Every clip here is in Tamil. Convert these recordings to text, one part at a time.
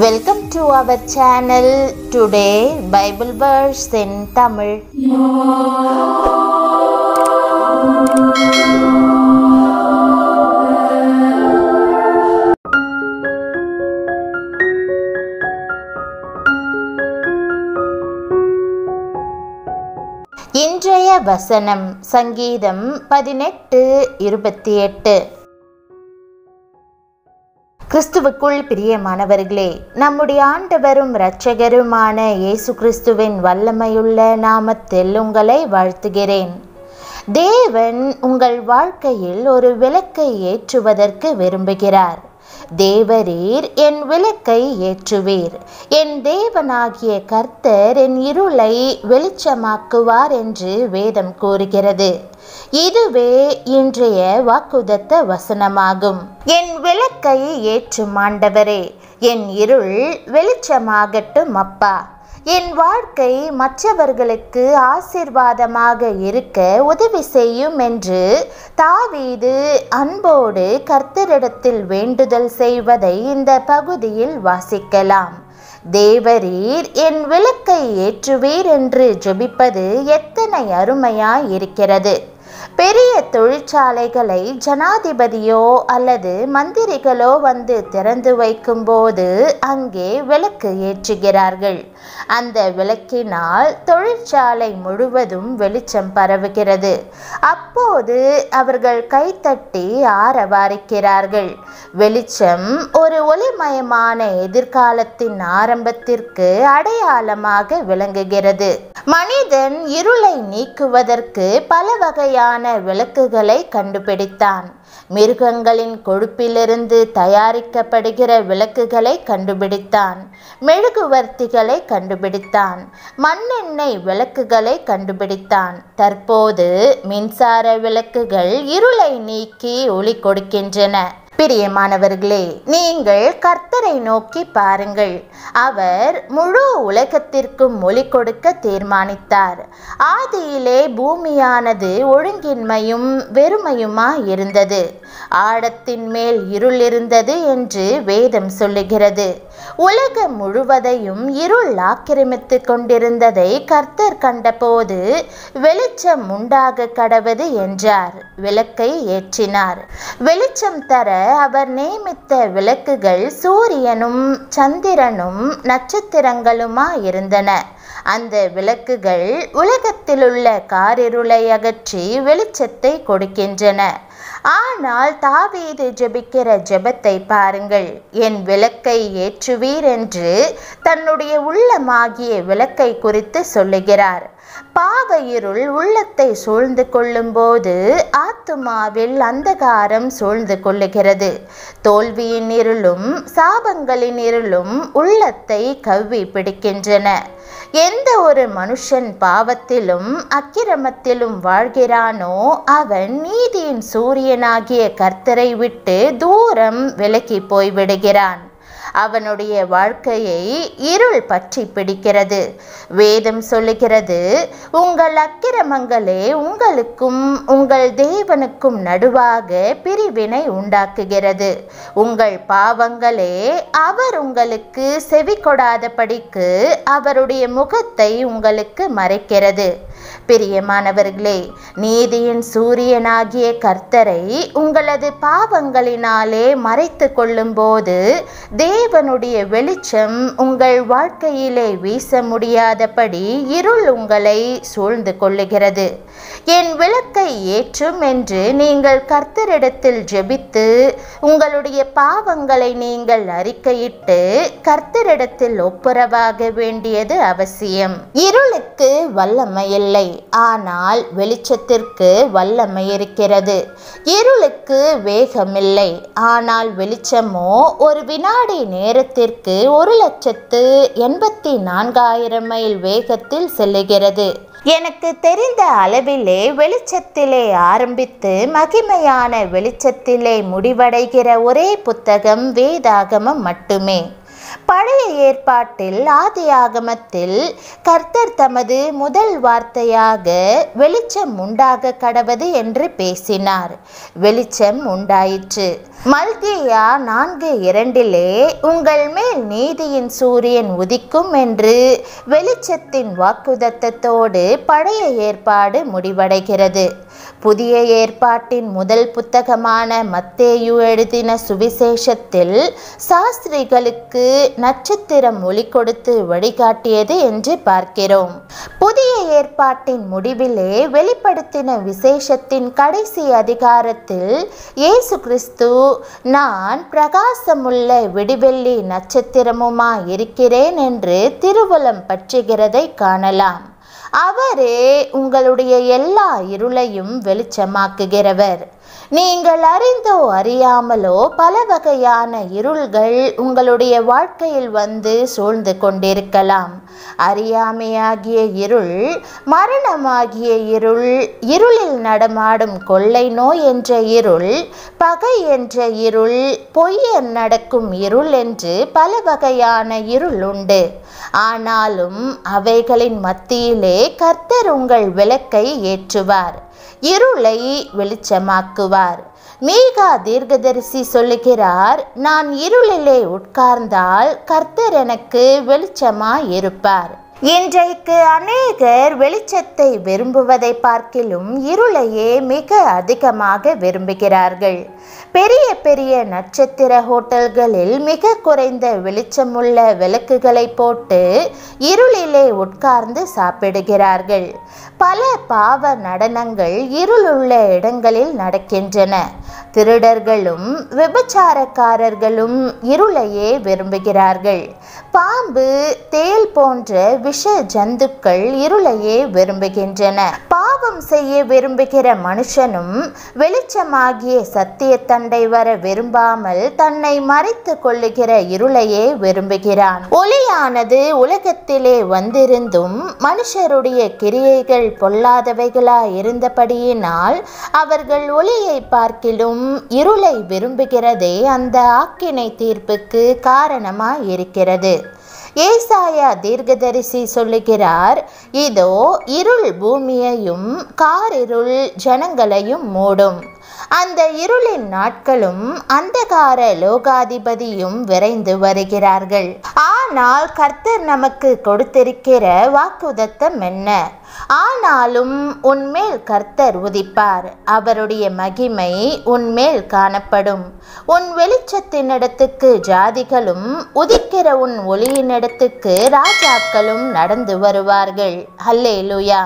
Welcome to our channel. Today Bible verse in Tamil. இன்றைய வசனம் சங்கீதம் 18:28. கிறிஸ்துவுக்குள் பிரியமானவர்களே, நம்முடைய ஆண்டவரும் இரட்சகருமான இயேசு கிறிஸ்துவின் வல்லமையுள்ள நாமத்தில் உங்களை வாழ்த்துகிறேன். தேவன் உங்கள் வாழ்க்கையில் ஒரு விளக்கை ஏற்றுவதற்கு விரும்புகிறார். தேவரீர் என் விளக்கை ஏற்றுவீர், என் தேவனாகிய கர்த்தர் என் இருளை வெளிச்சமாக்குவார் என்று வேதம் கூறுகிறது. இதுவே இன்றைய வாக்குதத்த வசனமாகும். என் விளக்கை ஏற்றும் ஆண்டவரே, என் இருள் வெளிச்சமாகட்டும் அப்பா. என் வாழ்க்கை மற்றவர்களுக்கு ஆசீர்வாதமாக இருக்க உதவி செய்யும் என்று தாவீது அன்போடு கர்த்தரிடத்தில் வேண்டுதல் செய்வதை இந்த பகுதியில் வாசிக்கலாம். தேவரீர் என் விளக்கை ஏற்றுவீர் என்று ஜெபிப்பது எத்தனை அருமையாய் இருக்கிறது. பெரிய தொழிற்சாலைகளை ஜனாதிபதியோ அல்லது மந்திரிகளோ வந்து திறந்து வைக்கும்போது அங்கே விளக்கு ஏற்றுகிறார்கள். அந்த விளக்கினால் தொழிற்சாலை முழுவதும் வெளிச்சம் பரவுகிறது. அப்போது அவர்கள் கைத்தட்டி ஆரவாரிக்கிறார்கள். வெளிச்சம் ஒரு ஒளிமயமான எதிர்காலத்தின் ஆரம்பத்திற்கு அடையாளமாக விளங்குகிறது. மனிதன் இருளை நீக்குவதற்கு பல வகையான விளக்குகளை கண்டுபிடித்தான். மிருகங்களின் கொழுப்பிலிருந்து தயாரிக்கப்படுகிற விளக்குகளை கண்டுபிடித்தான். மெழுகுவர்த்திகளை கண்டுபிடித்தான். மண்ணெண்ணெய் விளக்குகளை கண்டுபிடித்தான். தற்போது மின்சார விளக்குகள் இருளை நீக்கி ஒளி கொடுக்கின்றன. பிரியமானவர்களே, நீங்கள் கர்த்தரை நோக்கி பாருங்கள். அவர் முழு உலகத்திற்கும் ஒளி கொடுக்க தீர்மானித்தார். ஆதியிலே பூமியானது ஒழுங்கின்மையும் வெறுமையுமாய் இருந்தது. ஆழத்தின் மேல் இருள் இருந்தது என்று வேதம் சொல்லுகிறது. உலகம் முழுவதையும் இருள் ஆக்கிரமித்து கொண்டிருந்ததை கர்த்தர் கண்டபோது வெளிச்சம் உண்டாக கடவது என்றார். விளக்கை ஏற்றினார். வெளிச்சம் தர அவர் நியமித்த விளக்குகள் சூரியனும் சந்திரனும் நட்சத்திரங்களுமாயிருந்தன. அந்த விளக்குகள் உலகத்திலுள்ள காரிருளை அகற்றி வெளிச்சத்தை கொடுக்கின்றன. ஆனால் தாவீது ஜெபிக்கிற ஜெபத்தை பாருங்கள். என் விளக்கை ஏற்றுவீர் என்று தன்னுடைய உள்ளமாகிய விளக்கை குறித்து சொல்லுகிறார். பாவ இருள் உள்ளத்தை சூழ்ந்து கொள்ளும் போது ஆத்துமாவில் அந்தகாரம் சூழ்ந்து கொள்ளுகிறது. தோல்வியின் இருளும் சாபங்களின் இருளும் உள்ளத்தை கவ்வி பிடிக்கின்றன. எந்த ஒரு மனுஷன் பாவத்திலும் அக்கிரமத்திலும் வாழ்கிறானோ அவன் நீதியின் சூரியனாகிய கர்த்தரை விட்டு தூரம் விலகி போய்விடுகிறான். அவனுடைய வாழ்க்கையை இருள் பற்றி பிடிக்கிறது. வேதம் சொல்லுகிறது, உங்கள் அக்கிரமங்களே உங்களுக்கும் உங்கள் தேவனுக்கும் நடுவாக பிரிவினை உண்டாக்குகிறது. உங்கள் பாவங்களே அவர் உங்களுக்கு செவி கொடாதபடிக்கு அவருடைய முகத்தை உங்களுக்கு மறைக்கிறது. பிரியமானவர்களே, நீதியின் சூரியனாகிய கர்த்தரை உங்களது பாவங்களினாலே மறைத்து கொள்ளும் போது தேவனுடைய வெளிச்சம் உங்கள் வாழ்க்கையிலே வீச முடியாதபடி இருள் உங்களை சூழ்ந்து கொள்ளுகிறது. என் விளக்கை ஏற்றும் என்று நீங்கள் கர்த்தரிடத்தில் ஜெபித்து உங்களுடைய பாவங்களை நீங்கள் அறிக்கையிட்டு கர்த்தரிடத்தில் ஒப்புரவாக வேண்டியது அவசியம். இருளுக்கு வல்லமை இல்லை, ஆனால் வெளிச்சத்திற்கு வல்லமை இருக்கிறது. இருளுக்கு வேகமில்லை, ஆனால் வெளிச்சமோ ஒரு வினாடி நேரத்திற்கு 1,84,000 மைல் வேகத்தில் செல்லுகிறது. எனக்கு தெரிந்த அளவிலே வெளிச்சத்திலே ஆரம்பித்து மகிமையான வெளிச்சத்திலே முடிவடைகிற ஒரே புத்தகம் வேதாகமம் மட்டுமே. பழைய ஏற்பாட்டில் ஆதியாகமத்தில் கர்த்தர் தமது முதல் வார்த்தையாக வெளிச்சம் உண்டாக கடவது என்று பேசினார். வெளிச்சம் உண்டாயிற்று. மல்கியா 4:2 உங்கள் மேல் நீதியின் சூரியன் உதிக்கும் என்று வெளிச்சத்தின் வாக்குதத்தத்தோடு பழைய ஏற்பாடு முடிவடைகிறது. புதிய ஏற்பாட்டின் முதல் புத்தகமான மத்தேயு எழுதின சுவிசேஷத்தில் சாஸ்திரிகளுக்கு நட்சத்திரம் ஒளி கொடுத்து வழிகாட்டியது என்று பார்க்கிறோம். புதிய ஏற்பாட்டின் முடிவிலே வெளிப்படுத்தின விசேஷத்தின் கடைசி அதிகாரத்தில் இயேசு கிறிஸ்து நான் பிரகாசமுள்ள விடிவெள்ளி நட்சத்திரமுமாய் இருக்கிறேன் என்று திருவுளம் பற்றுகிறதை காணலாம். அவரே உங்களுடைய எல்லா இருளையும் வெளிச்சமாக்குகிறவர். நீங்கள் அறிந்தோ அறியாமலோ பல வகையான இருள்கள் உங்களுடைய வாழ்க்கையில் வந்து சூழ்ந்து கொண்டிருக்கலாம். அறியாமையாகிய இருள், மரணமாகிய இருள், இருளில் நடமாடும் கொள்ளை நோய் என்ற இருள், பகை என்ற இருள், பொய்யர் நடக்கும் இருள் என்று பல வகையான இருள் உண்டு. ஆனாலும் அவைகளின் மத்தியிலே கர்த்தர் உங்கள் விளக்கை ஏற்றுவார், இருளை வெளிச்சமாக்குவார். மீகா தீர்க்கதரிசி சொல்லுகிறார், நான் இருளிலே உட்கார்ந்தால் கர்த்தர் எனக்கு வெளிச்சமாய் இருப்பார். இன்றைக்கு அநேகர் வெளிச்சத்தை விரும்புவதை பார்க்கிலும் இருளையே மிக அதிகமாக விரும்புகிறார்கள். பெரிய பெரிய நட்சத்திர ஹோட்டல்களில் மிக குறைந்த வெளிச்சமுள்ள விளக்குகளை போட்டு இருளிலே உட்கார்ந்து சாப்பிடுகிறார்கள். பல பாவ நடனங்கள் இருளுள்ள இடங்களில் நடக்கின்றன. திருடர்களும் விபச்சாரக்காரர்களும் இருளையே விரும்புகிறார்கள். பாம்பு, தேள் போன்ற விஷ ஜந்துக்கள் இருளையே விரும்புகின்றன. பாவம் செய்ய விரும்புகிற மனுஷனும் வெளிச்சமாகிய சத்திய தண்டை வர விரும்பாமல் தன்னை மறைத்து கொள்ளுகிற இருளையே விரும்புகிறான். ஒளியானது உலகத்திலே வந்திருந்தும் மனுஷருடைய கிரியைகள் பொல்லாதவைகளாய் இருந்தபடியினால் அவர்கள் ஒளியை பார்க்கிலும் இருளை விரும்புகிறதே அந்த ஆக்கினை தீர்ப்புக்கு காரணமாய் இருக்கிறது. ஏசாயா தீர்க்கதரிசி சொல்லுகிறார், இதோ இருள் பூமியையும் காரிருள் ஜனங்களையும் மூடும். அந்த இருளின் நாட்களும் அந்தகார லோகாதிபதியும் விரைந்து வருகிறார்கள். ஆனால் கர்த்தர் நமக்கு கொடுத்திருக்கிற வாக்குதத்தம் என்ன? ஆனாலும் உன்மேல் கர்த்தர் உதிப்பார், அவருடைய மகிமை உன்மேல் காணப்படும். உன் வெளிச்சத்தினிடத்துக்கு ஜாதிகளும் உதிக்கிற உன் ஒளியினிடத்துக்கு ராஜாக்களும் நடந்து வருவார்கள். அல்லேலூயா.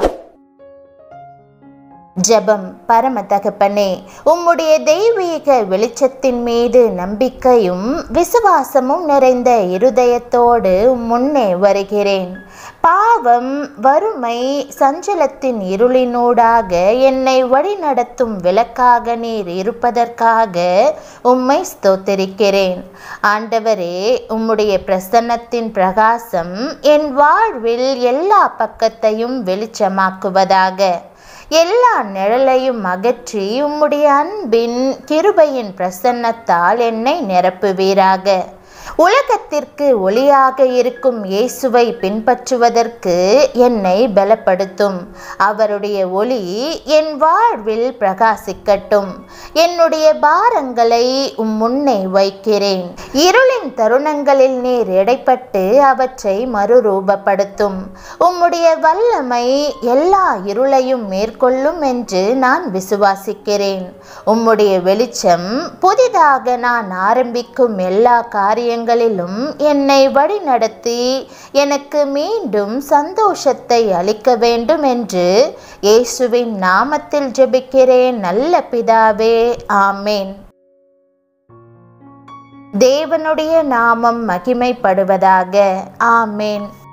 ஜெபம். பரம தகப்பனே, உம்முடைய தெய்வீக வெளிச்சத்தின் மீது நம்பிக்கையும் விசுவாசமும் நிறைந்த இருதயத்தோடு முன்னே வருகிறேன். பாவம், வறுமை, சஞ்சலத்தின் இருளினூடாக என்னை வழிநடத்தும் விளக்காக நீர் இருப்பதற்காக உம்மை ஸ்தோத்திரிக்கிறேன். ஆண்டவரே, உம்முடைய பிரசன்னத்தின் பிரகாசம் என் வாழ்வில் எல்லா பக்கத்தையும் வெளிச்சமாக்குவதாக. எல்லா நிழலையும் அகற்றி உம்முடைய அன்பின் கிருபையின் பிரசன்னத்தால் என்னை நிரப்புவீராக. உலகத்திற்கு ஒளியாக இருக்கும் இயேசுவை பின்பற்றுவதற்கு என்னை பலப்படுத்தும். அவருடைய ஒளி என் வாழ்வில் பிரகாசிக்கட்டும். என்னுடைய பாரங்களை முன்னே வைக்கிறேன். இருளின் தருணங்களில் நீர் எடைப்பட்டு அவற்றை மறுரூபப்படுத்தும். உம்முடைய வல்லமை எல்லா இருளையும் மேற்கொள்ளும் என்று நான் விசுவாசிக்கிறேன். உம்முடைய வெளிச்சம் புதிதாக நான் ஆரம்பிக்கும் எல்லா காரியங்களிலும் என்னை வழிநடத்தி எனக்கு மீண்டும் சந்தோஷத்தை அளிக்க வேண்டும் என்று இயேசுவின் நாமத்தில் ஜெபிக்கிறேன் நல்ல பிதாவே, ஆமேன். தேவனுடைய நாமம் மகிமைப்படுவதாக. ஆமேன்.